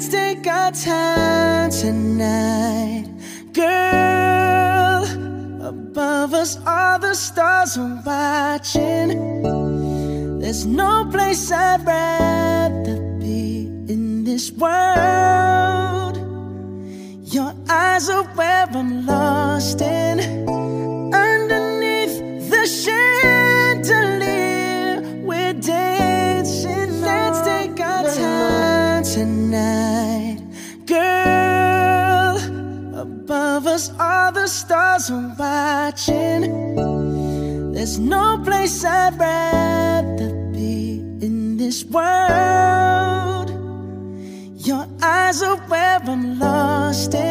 Let's take our time tonight, girl. Above us all the stars are watching. There's no place I'd rather be in this world. Your eyes are where I'm lost in. Underneath the chandelier, we're dancing. Let's take our time tonight, girl. Above us all the stars are watching. There's no place I'd rather be in this world. Your eyes are where I'm lost in.